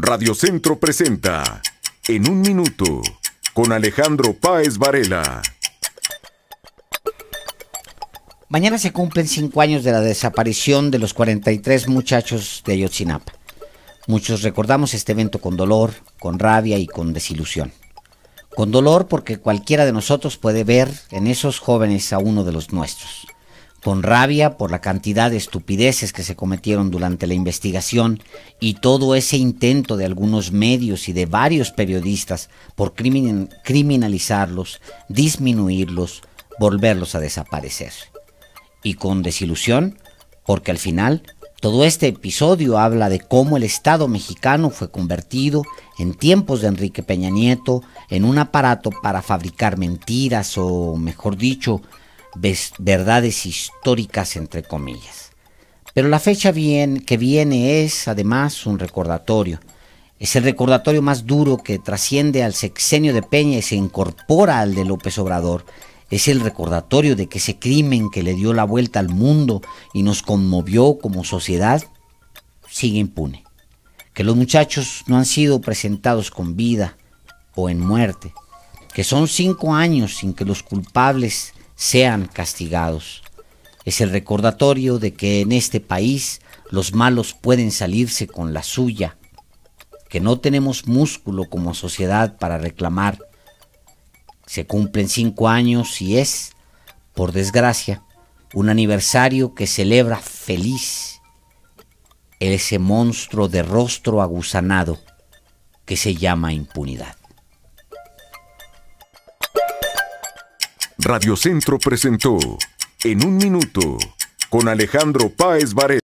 Radio Centro presenta En un Minuto con Alejandro Páez Varela. Mañana se cumplen 5 años de la desaparición de los 43 muchachos de Ayotzinapa. Muchos recordamos este evento con dolor, con rabia y con desilusión. Con dolor porque cualquiera de nosotros puede ver en esos jóvenes a uno de los nuestros. Con rabia por la cantidad de estupideces que se cometieron durante la investigación y todo ese intento de algunos medios y de varios periodistas por criminalizarlos, disminuirlos, volverlos a desaparecer. Y con desilusión porque al final todo este episodio habla de cómo el Estado mexicano fue convertido en tiempos de Enrique Peña Nieto en un aparato para fabricar mentiras o, mejor dicho, verdades históricas entre comillas. Pero la fecha que viene es además un recordatorio. Es el recordatorio más duro que trasciende al sexenio de Peña y se incorpora al de López Obrador. Es el recordatorio de que ese crimen que le dio la vuelta al mundo y nos conmovió como sociedad sigue impune. Que los muchachos no han sido presentados con vida o en muerte. Que son 5 años sin que los culpables sean castigados. Es el recordatorio de que en este país los malos pueden salirse con la suya, que no tenemos músculo como sociedad para reclamar. Se cumplen 5 años y es, por desgracia, un aniversario que celebra feliz ese monstruo de rostro aguzanado que se llama impunidad. Radio Centro presentó En un Minuto con Alejandro Páez Varela.